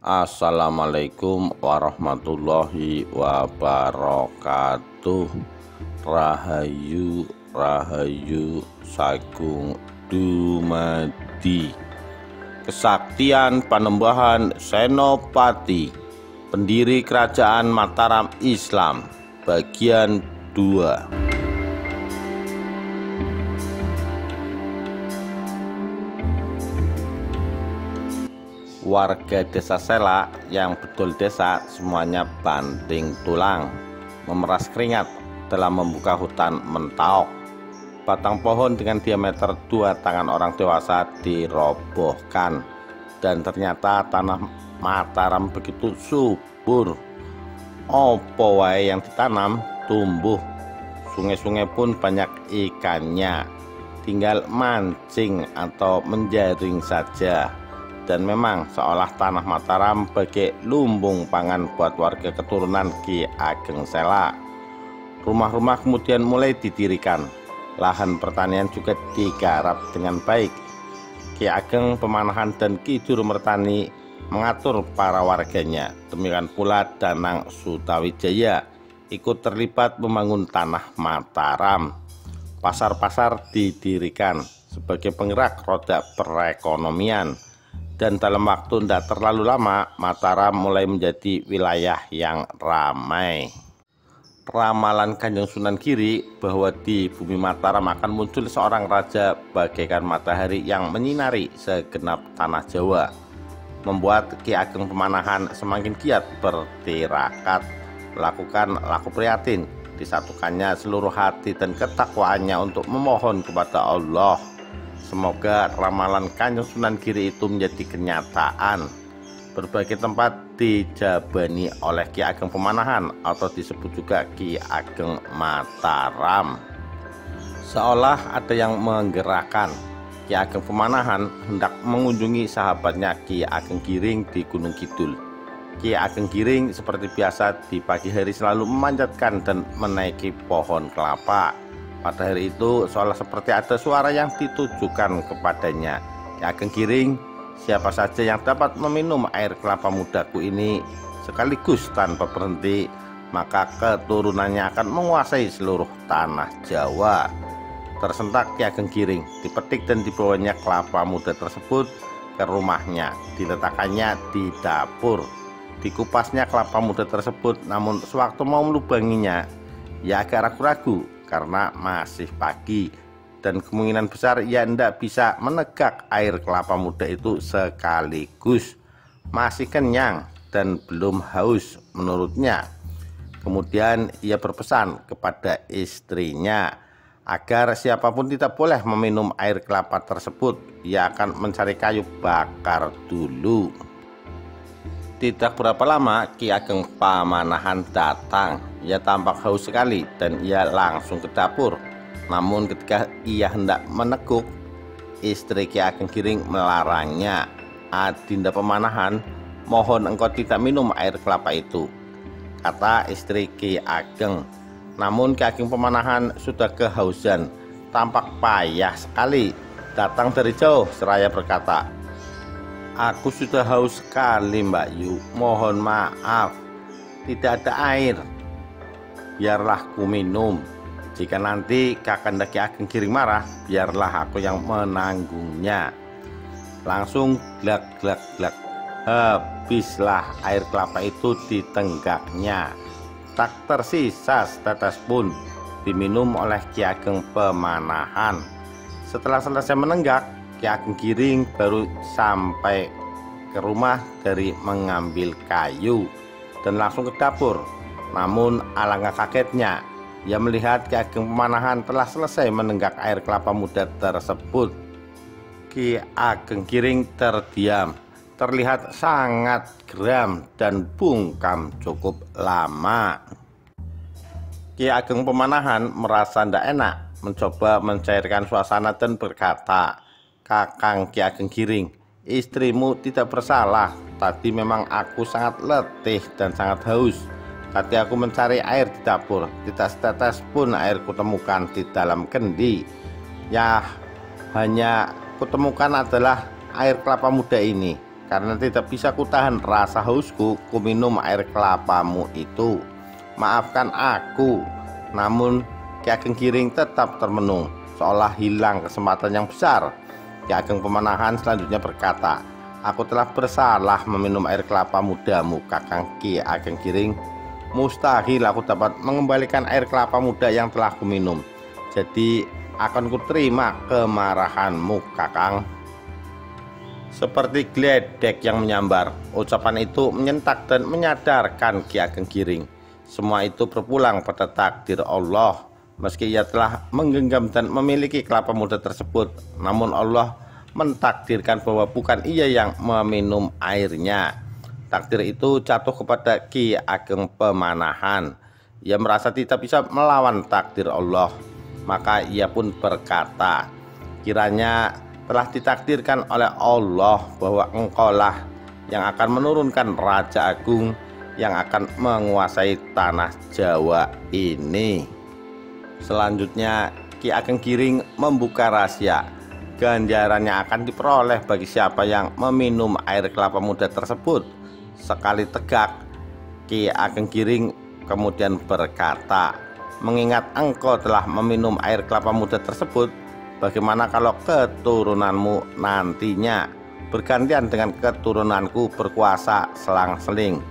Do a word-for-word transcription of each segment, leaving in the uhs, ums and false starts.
Assalamualaikum warahmatullahi wabarakatuh. Rahayu Rahayu Sagung Dumadi. Kesaktian Panembahan Senopati, pendiri Kerajaan Mataram Islam, bagian dua. Warga desa Sela yang betul desa semuanya banting tulang, memeras keringat dalam membuka hutan Mentaok. Batang pohon dengan diameter dua tangan orang dewasa dirobohkan, dan ternyata tanah Mataram begitu subur. Opo wae yang ditanam tumbuh, sungai-sungai pun banyak ikannya, tinggal mancing atau menjaring saja. Dan memang seolah tanah Mataram bagai lumbung pangan buat warga keturunan Ki Ageng Sela. Rumah-rumah kemudian mulai didirikan, lahan pertanian juga digarap dengan baik. Ki Ageng Pemanahan dan Ki Durumertani mengatur para warganya. Demikian pula Danang Sutawijaya ikut terlibat membangun tanah Mataram. Pasar-pasar didirikan sebagai penggerak roda perekonomian. Dan dalam waktu tidak terlalu lama, Mataram mulai menjadi wilayah yang ramai. Ramalan Kanjeng Sunan Giri bahwa di bumi Mataram akan muncul seorang raja bagaikan matahari yang menyinari segenap tanah Jawa, membuat Ki Ageng Pemanahan semakin giat bertirakat, melakukan laku prihatin, disatukannya seluruh hati dan ketakwaannya untuk memohon kepada Allah. Semoga ramalan Kanjeng Sunan Giri itu menjadi kenyataan. Berbagai tempat dijabani oleh Ki Ageng Pemanahan atau disebut juga Ki Ageng Mataram. Seolah ada yang menggerakkan. Ki Ageng Pemanahan hendak mengunjungi sahabatnya Ki Ageng Giring di Gunung Kidul. Ki Ageng Giring seperti biasa di pagi hari selalu memanjatkan dan menaiki pohon kelapa. Pada hari itu seolah seperti ada suara yang ditujukan kepadanya. Ki Ageng Giring, siapa saja yang dapat meminum air kelapa mudaku ini sekaligus tanpa berhenti, maka keturunannya akan menguasai seluruh tanah Jawa. Tersentak Ki Ageng Giring, dipetik dan dibawanya kelapa muda tersebut ke rumahnya, diletakkannya di dapur. Dikupasnya kelapa muda tersebut, namun sewaktu mau melubanginya, ia agak ragu-ragu karena masih pagi dan kemungkinan besar ia tidak bisa menegak air kelapa muda itu sekaligus. Masih kenyang dan belum haus menurutnya. Kemudian ia berpesan kepada istrinya agar siapapun tidak boleh meminum air kelapa tersebut. Ia akan mencari kayu bakar dulu. Tidak berapa lama Ki Ageng Pamanahan datang. Ia tampak haus sekali dan ia langsung ke dapur. Namun ketika ia hendak meneguk, istri Ki Ageng Giring melarangnya. "Adinda Pemanahan, mohon engkau tidak minum air kelapa itu," kata istri Ki Ageng. Namun Ki Ageng Pemanahan sudah kehausan, tampak payah sekali. Datang dari jauh seraya berkata, "Aku sudah haus sekali, Mbak Yu. Mohon maaf, tidak ada air. Biarlah ku minum. Jika nanti Kakanda Ki Ageng Giring marah, biarlah aku yang menanggungnya." Langsung glak glak glak, habislah air kelapa itu di tenggaknya. Tak tersisa setetes pun diminum oleh Ki Ageng Pemanahan. Setelah selesai menenggak, Ki Ageng Giring baru sampai ke rumah dari mengambil kayu dan langsung ke dapur. Namun alangkah kagetnya, ia melihat Ki Ageng Pemanahan telah selesai menenggak air kelapa muda tersebut. Ki Ageng Giring terdiam, terlihat sangat geram dan bungkam cukup lama. Ki Ageng Pemanahan merasa tidak enak, mencoba mencairkan suasana dan berkata, "Kakang Ki Ageng Giring, istrimu tidak bersalah. Tadi memang aku sangat letih dan sangat haus. Tadi aku mencari air di dapur, tidak setetes pun air kutemukan di dalam kendi. Ya, hanya kutemukan adalah air kelapa muda ini. karena tidak bisa kutahan rasa hausku, ku minum air kelapamu itu. Maafkan aku." Namun Ki Ageng Giring tetap termenung, seolah hilang kesempatan yang besar. Ki Ageng Pemanahan selanjutnya berkata, "Aku telah bersalah meminum air kelapa mudamu, Kakang Ki Ageng Giring. Mustahil aku dapat mengembalikan air kelapa muda yang telah kuminum. Jadi akan kuterima kemarahanmu, Kakang." Seperti geledek yang menyambar, ucapan itu menyentak dan menyadarkan Ki Ageng Giring. Semua itu berpulang pada takdir Allah. Meski ia telah menggenggam dan memiliki kelapa muda tersebut, namun Allah mentakdirkan bahwa bukan ia yang meminum airnya. Takdir itu jatuh kepada Ki Ageng Pemanahan. Ia merasa tidak bisa melawan takdir Allah. Maka ia pun berkata, "Kiranya telah ditakdirkan oleh Allah bahwa engkaulah yang akan menurunkan Raja Agung yang akan menguasai tanah Jawa ini." Selanjutnya Ki Ageng Giring membuka rahasia. Ganjarannya akan diperoleh bagi siapa yang meminum air kelapa muda tersebut. Sekali tegak, Ki Ageng Giring kemudian berkata, "Mengingat engkau telah meminum air kelapa muda tersebut, bagaimana kalau keturunanmu nantinya bergantian dengan keturunanku berkuasa selang-seling?"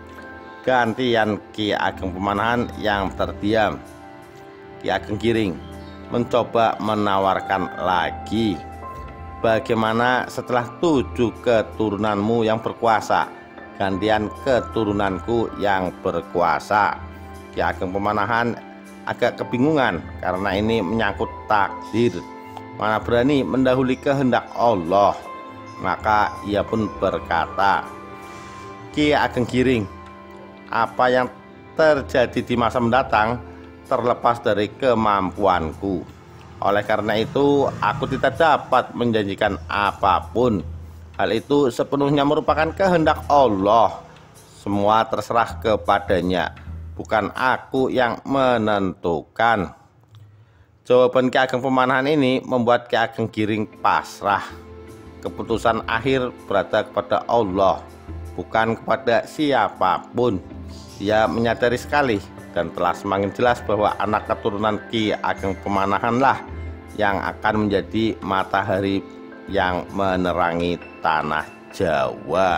Gantian Ki Ageng Pemanahan yang terdiam. Ki Ageng Giring mencoba menawarkan lagi, "Bagaimana setelah tujuh keturunanmu yang berkuasa, gantian keturunanku yang berkuasa?" Ki Ageng Pemanahan agak kebingungan karena ini menyangkut takdir. Mana berani mendahului kehendak Allah. Maka ia pun berkata, "Ki Ageng Giring, apa yang terjadi di masa mendatang terlepas dari kemampuanku. Oleh karena itu aku tidak dapat menjanjikan apapun. Hal itu sepenuhnya merupakan kehendak Allah. Semua terserah kepadanya, bukan aku yang menentukan." Jawaban Ki Ageng Pemanahan ini membuat Ki Ageng Giring pasrah. Keputusan akhir berada kepada Allah, bukan kepada siapapun. Ia menyadari sekali dan telah semakin jelas bahwa anak keturunan Ki Ageng Pemanahanlah yang akan menjadi matahari yang menerangi tanah Jawa.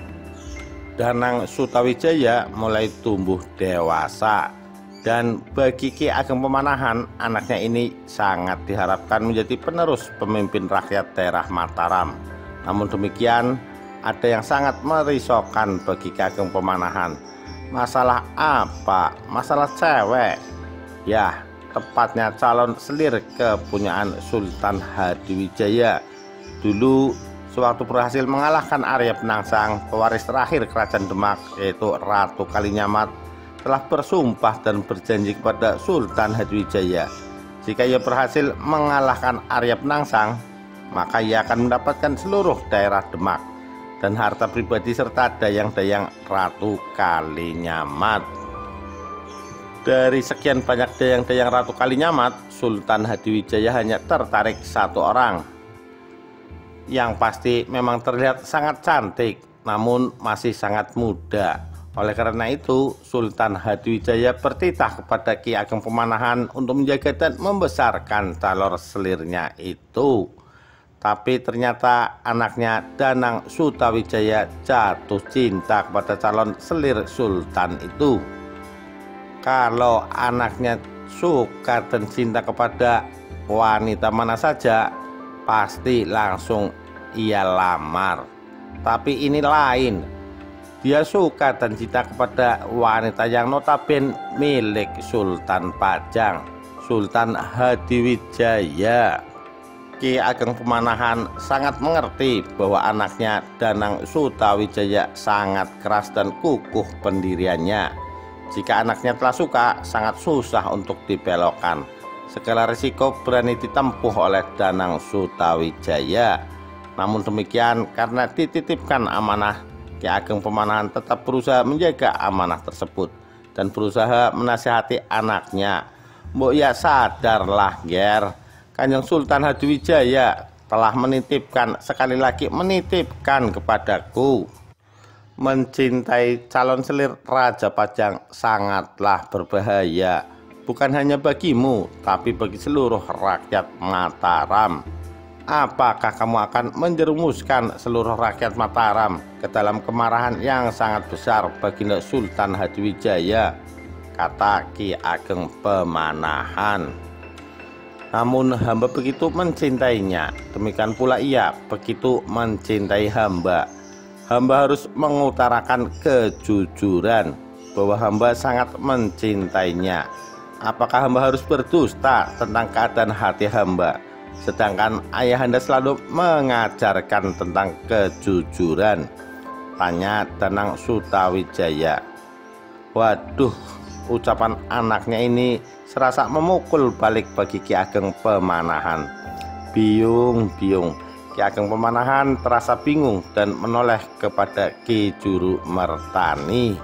Danang Sutawijaya mulai tumbuh dewasa, dan bagi Ki Ageng Pemanahan, anaknya ini sangat diharapkan menjadi penerus pemimpin rakyat daerah Mataram. Namun demikian, ada yang sangat merisaukan bagi Ki Ageng Pemanahan. Masalah apa? Masalah cewek. Ya, tepatnya calon selir kepunyaan Sultan Hadiwijaya. Dulu sewaktu berhasil mengalahkan Arya Penangsang, pewaris terakhir kerajaan Demak yaitu Ratu Kalinyamat telah bersumpah dan berjanji kepada Sultan Hadiwijaya, jika ia berhasil mengalahkan Arya Penangsang, maka ia akan mendapatkan seluruh daerah Demak dan harta pribadi serta dayang-dayang Ratu Kalinyamat. Dari sekian banyak dayang-dayang Ratu Kalinyamat, Sultan Hadiwijaya hanya tertarik satu orang, yang pasti memang terlihat sangat cantik namun masih sangat muda. Oleh karena itu, Sultan Hadiwijaya bertitah kepada Ki Ageng Pemanahan untuk menjaga dan membesarkan calon selirnya itu. Tapi ternyata anaknya Danang Sutawijaya jatuh cinta kepada calon selir sultan itu. Kalau anaknya suka dan cinta kepada wanita mana saja, pasti langsung ia lamar. Tapi ini lain, dia suka dan cinta kepada wanita yang notabene milik Sultan Pajang, Sultan Hadiwijaya. Ki Ageng Pemanahan sangat mengerti bahwa anaknya Danang Sutawijaya sangat keras dan kukuh pendiriannya. Jika anaknya telah suka, sangat susah untuk dibelokkan. Segala risiko berani ditempuh oleh Danang Sutawijaya. Namun demikian, karena dititipkan amanah, Ki Ageng Pemanahan tetap berusaha menjaga amanah tersebut dan berusaha menasihati anaknya. "Mbok ya sadarlah, Ger, Kanjeng Sultan Hadiwijaya telah menitipkan, sekali lagi menitipkan kepadaku. Mencintai calon selir Raja Pajang sangatlah berbahaya, bukan hanya bagimu, tapi bagi seluruh rakyat Mataram. Apakah kamu akan menjerumuskan seluruh rakyat Mataram ke dalam kemarahan yang sangat besar baginda Sultan Hadiwijaya? Kata Ki Ageng Pemanahan. Namun hamba begitu mencintainya, demikian pula ia begitu mencintai hamba. Hamba harus mengutarakan kejujuran bahwa hamba sangat mencintainya. Apakah hamba harus berdusta tentang keadaan hati hamba, sedangkan ayahanda selalu mengajarkan tentang kejujuran? Tanya Danang Sutawijaya. Waduh, ucapan anaknya ini serasa memukul balik bagi Ki Ageng Pemanahan. Biung-biung, Ki Ageng Pemanahan terasa bingung dan menoleh kepada Ki Juru Mertani.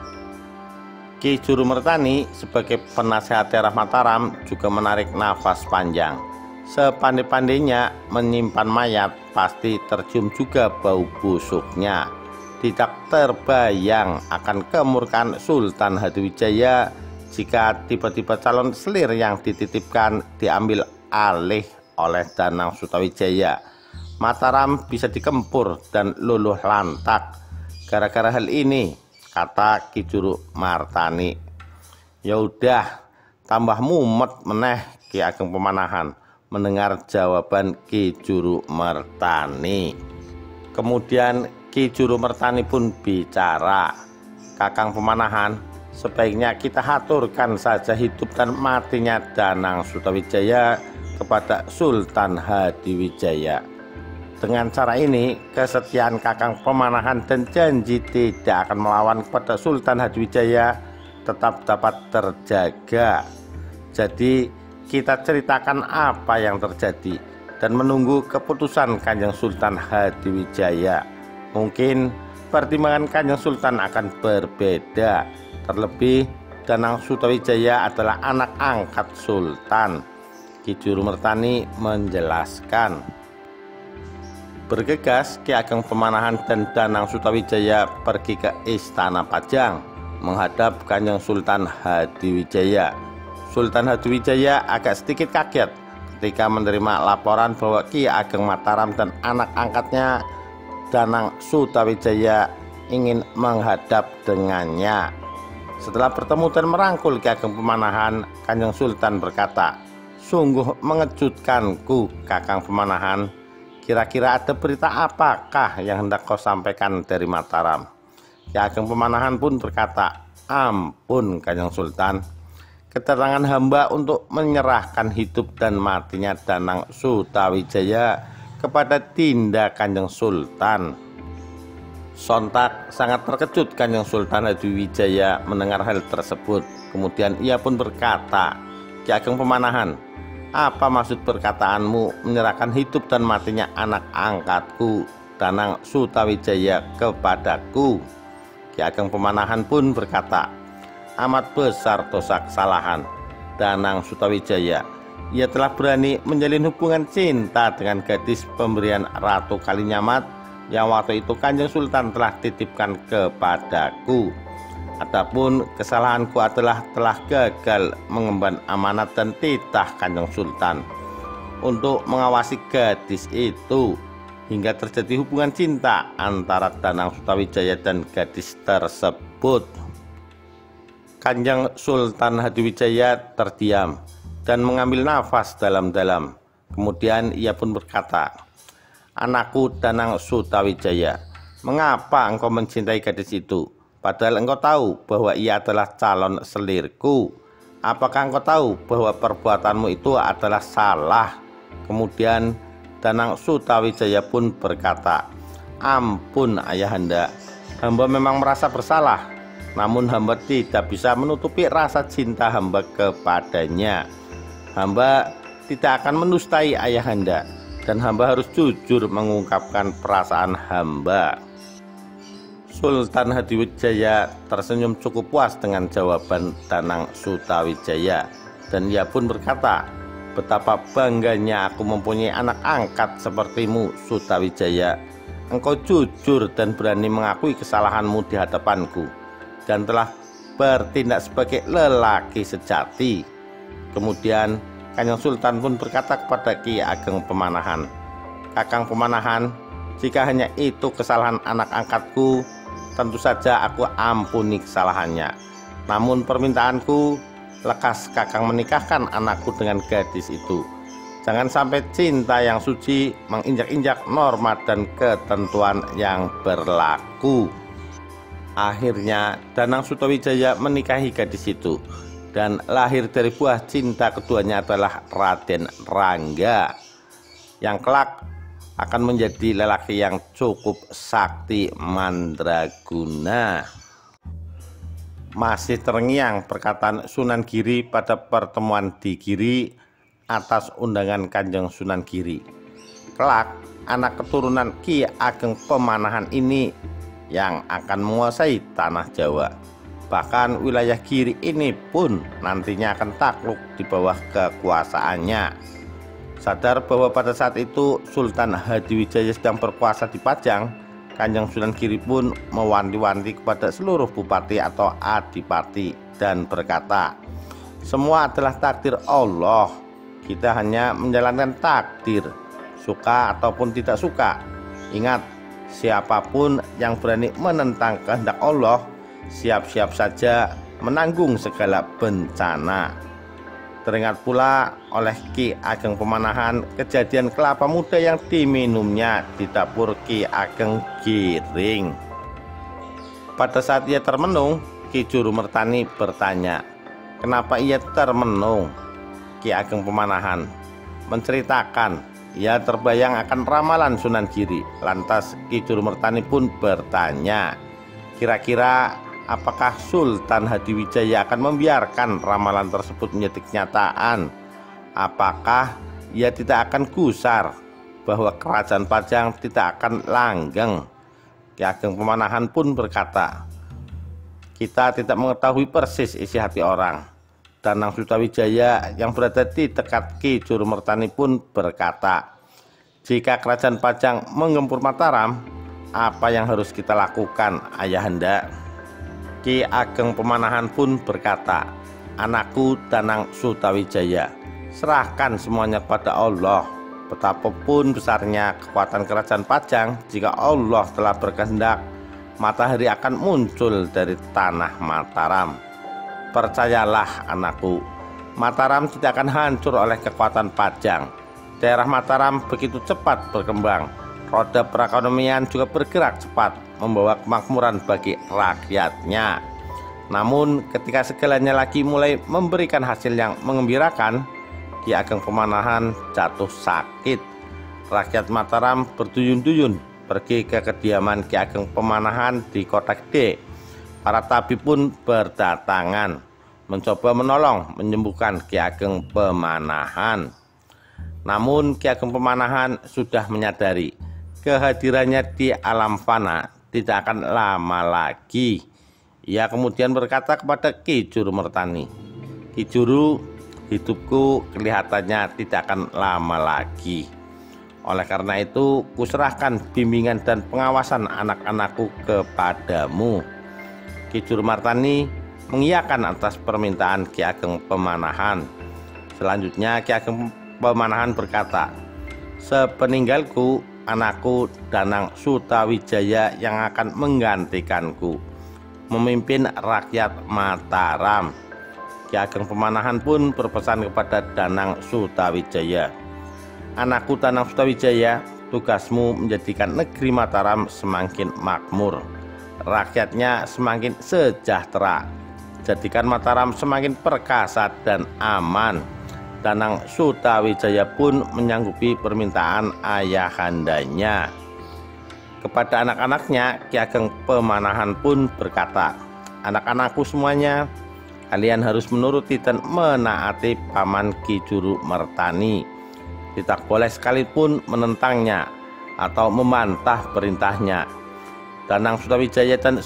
Ki Juru Mertani sebagai penasehat daerah Mataram juga menarik nafas panjang. Sepandai-pandainya menyimpan mayat, pasti tercium juga bau busuknya. Tidak terbayang akan kemurkaan Sultan Hadiwijaya jika tiba-tiba calon selir yang dititipkan diambil alih oleh Danang Sutawijaya. Mataram bisa dikempur dan luluh lantak gara-gara hal ini, kata Ki Juru Martani. Ya udah, tambah mumet meneh Ki Ageng Pemanahan mendengar jawaban Ki Juru Mertani. Kemudian Ki Juru Mertani pun bicara. Kakang Pemanahan, sebaiknya kita haturkan saja hidup dan matinya Danang Sutawijaya kepada Sultan Hadiwijaya. Dengan cara ini, kesetiaan Kakang Pemanahan dan janji tidak akan melawan kepada Sultan Hadiwijaya tetap dapat terjaga. Jadi kita ceritakan apa yang terjadi dan menunggu keputusan Kanjeng Sultan Hadiwijaya. Mungkin pertimbangan Kanjeng Sultan akan berbeda. Terlebih Danang Sutawijaya adalah anak angkat Sultan. Ki Juru Mertani menjelaskan. Bergegas, Ki Ageng Pemanahan dan Danang Sutawijaya pergi ke Istana Pajang menghadap Kanjeng Sultan Hadiwijaya. Sultan Hadiwijaya agak sedikit kaget ketika menerima laporan bahwa Ki Ageng Mataram dan anak angkatnya Danang Sutawijaya ingin menghadap dengannya. Setelah bertemu dan merangkul Ki Ageng Pemanahan, Kanjeng Sultan berkata, "Sungguh mengejutkanku, Kakang Pemanahan. Kira-kira ada berita apakah yang hendak kau sampaikan dari Mataram?" Ki Ageng Pemanahan pun berkata, "Ampun Kanjeng Sultan, keterangan hamba untuk menyerahkan hidup dan matinya Danang Sutawijaya kepada tindak Kanjeng Sultan." Sontak sangat terkejut Kanjeng Sultan Hadiwijaya mendengar hal tersebut. Kemudian ia pun berkata, "Ki Ageng Pemanahan, apa maksud perkataanmu menyerahkan hidup dan matinya anak angkatku Danang Sutawijaya kepadaku?" Ki Ageng Pemanahan pun berkata, "Amat besar dosa kesalahan Danang Sutawijaya. Ia telah berani menjalin hubungan cinta dengan gadis pemberian Ratu Kalinyamat yang waktu itu Kanjeng Sultan telah titipkan kepadaku. Adapun kesalahanku adalah telah gagal mengemban amanat dan titah Kanjeng Sultan untuk mengawasi gadis itu hingga terjadi hubungan cinta antara Danang Sutawijaya dan gadis tersebut." Kanjeng Sultan Hadiwijaya terdiam dan mengambil nafas dalam-dalam. Kemudian ia pun berkata, "Anakku Danang Sutawijaya, mengapa engkau mencintai gadis itu? Padahal engkau tahu bahwa ia adalah calon selirku. Apakah engkau tahu bahwa perbuatanmu itu adalah salah?" Kemudian Danang Sutawijaya pun berkata, "Ampun ayahanda, hamba memang merasa bersalah. Namun hamba tidak bisa menutupi rasa cinta hamba kepadanya. Hamba tidak akan menustai ayahanda, dan hamba harus jujur mengungkapkan perasaan hamba." Sultan Hadiwijaya tersenyum cukup puas dengan jawaban Danang Sutawijaya, dan ia pun berkata, Betapa bangganya aku mempunyai anak angkat sepertimu, Sutawijaya. Engkau jujur dan berani mengakui kesalahanmu di hadapanku, dan telah bertindak sebagai lelaki sejati. Kemudian Kanjeng Sultan pun berkata kepada Ki Ageng Pemanahan, Kakang Pemanahan, jika hanya itu kesalahan anak angkatku, tentu saja aku ampuni kesalahannya. Namun permintaanku, lekas Kakang menikahkan anakku dengan gadis itu. Jangan sampai cinta yang suci menginjak-injak norma dan ketentuan yang berlaku. Akhirnya Danang Sutawijaya menikahi gadis itu, dan lahir dari buah cinta keduanya adalah Raden Rangga, yang kelak akan menjadi lelaki yang cukup sakti mandraguna. Masih terngiang perkataan Sunan Giri pada pertemuan di Giri atas undangan Kanjeng Sunan Giri. Kelak anak keturunan Ki Ageng Pemanahan ini yang akan menguasai tanah Jawa. Bahkan wilayah Giri ini pun nantinya akan takluk di bawah kekuasaannya. Sadar bahwa pada saat itu Sultan Hadiwijaya sedang berkuasa di Pajang, Kanjeng Sunan Giri pun mewanti-wanti kepada seluruh bupati atau adipati dan berkata, semua adalah takdir Allah. Kita hanya menjalankan takdir, suka ataupun tidak suka. Ingat, siapapun yang berani menentang kehendak Allah, siap-siap saja menanggung segala bencana. Teringat pula oleh Ki Ageng Pemanahan kejadian kelapa muda yang diminumnya di dapur Ki Ageng Giring. Pada saat ia termenung, Ki Juru Mertani bertanya, kenapa ia termenung? Ki Ageng Pemanahan menceritakan ia terbayang akan ramalan Sunan Giri. Lantas Ki Juru Mertani pun bertanya, kira-kira apakah Sultan Hadiwijaya akan membiarkan ramalan tersebut menjadi kenyataan? Apakah ia tidak akan gusar bahwa kerajaan Pajang tidak akan langgeng? Ki Ageng Pemanahan pun berkata, kita tidak mengetahui persis isi hati orang. Danang Sutawijaya yang berada di dekat Ki Juru Mertani pun berkata, jika kerajaan Pajang menggempur Mataram, apa yang harus kita lakukan, Ayahanda? Ki Ageng Pemanahan pun berkata, anakku Danang Sutawijaya, serahkan semuanya kepada Allah. Betapapun besarnya kekuatan kerajaan Pajang, jika Allah telah berkehendak, matahari akan muncul dari tanah Mataram. Percayalah anakku, Mataram tidak akan hancur oleh kekuatan Pajang. Daerah Mataram begitu cepat berkembang, roda perekonomian juga bergerak cepat, membawa kemakmuran bagi rakyatnya. Namun ketika segalanya lagi mulai memberikan hasil yang mengembirakan, Ki Ageng Pemanahan jatuh sakit. Rakyat Mataram berduyun-duyun pergi ke kediaman Ki Ageng Pemanahan di Kota Gede. Para tabib pun berdatangan mencoba menolong menyembuhkan Ki Ageng Pemanahan. Namun Ki Ageng Pemanahan sudah menyadari kehadirannya di alam fana tidak akan lama lagi. Ia kemudian berkata kepada Ki Juru Mertani, Ki Juru, hidupku kelihatannya tidak akan lama lagi. Oleh karena itu kuserahkan bimbingan dan pengawasan anak-anakku kepadamu. Ki Juru Mertani mengiyakan atas permintaan Ki Ageng Pemanahan. Selanjutnya Ki Ageng Pemanahan berkata, sepeninggalku anakku Danang Sutawijaya yang akan menggantikanku memimpin rakyat Mataram. Ki Ageng Pemanahan pun berpesan kepada Danang Sutawijaya, anakku Danang Sutawijaya, tugasmu menjadikan negeri Mataram semakin makmur, rakyatnya semakin sejahtera, jadikan Mataram semakin perkasa dan aman. Danang Sutawijaya pun menyanggupi permintaan ayahandanya. Kepada anak-anaknya, Ki Ageng Pemanahan pun berkata, anak-anakku semuanya, kalian harus menuruti dan menaati paman Ki Juru Mertani. Tidak boleh sekalipun menentangnya atau membantah perintahnya. Danang Sutawijaya dan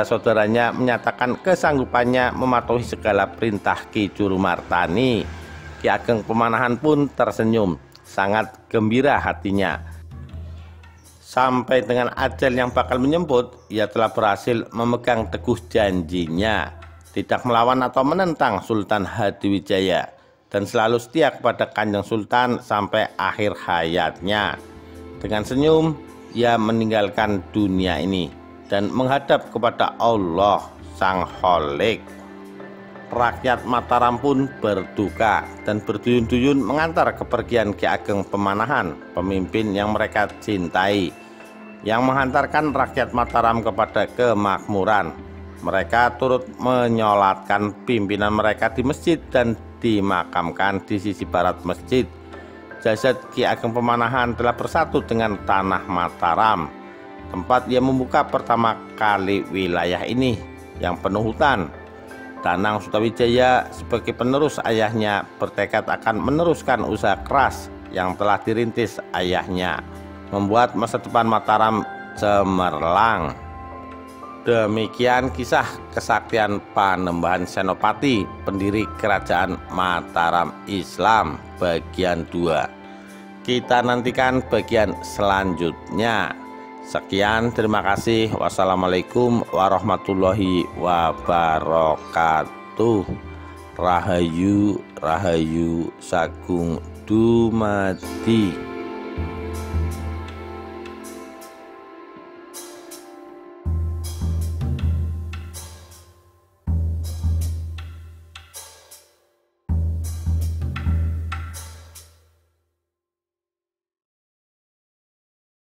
saudara-saudaranya menyatakan kesanggupannya mematuhi segala perintah Ki Juru Mertani. Ki Ageng Pemanahan pun tersenyum, sangat gembira hatinya. Sampai dengan ajal yang bakal menjemput, ia telah berhasil memegang teguh janjinya, tidak melawan atau menentang Sultan Hadiwijaya, dan selalu setia kepada Kanjeng Sultan sampai akhir hayatnya. Dengan senyum, ia meninggalkan dunia ini dan menghadap kepada Allah Sang Kholik. Rakyat Mataram pun berduka dan berduyun-duyun mengantar kepergian Ki Ageng Pemanahan, pemimpin yang mereka cintai, yang menghantarkan rakyat Mataram kepada kemakmuran. Mereka turut menyolatkan pimpinan mereka di masjid dan dimakamkan di sisi barat masjid. Jasad Ki Ageng Pemanahan telah bersatu dengan tanah Mataram, tempat ia membuka pertama kali wilayah ini yang penuh hutan. Danang Sutawijaya sebagai penerus ayahnya bertekad akan meneruskan usaha keras yang telah dirintis ayahnya, membuat masa depan Mataram cemerlang. Demikian kisah kesaktian Panembahan Senopati, pendiri Kerajaan Mataram Islam bagian dua. Kita nantikan bagian selanjutnya. Sekian, terima kasih. Wassalamualaikum warahmatullahi wabarakatuh. Rahayu, rahayu, sagung dumadi.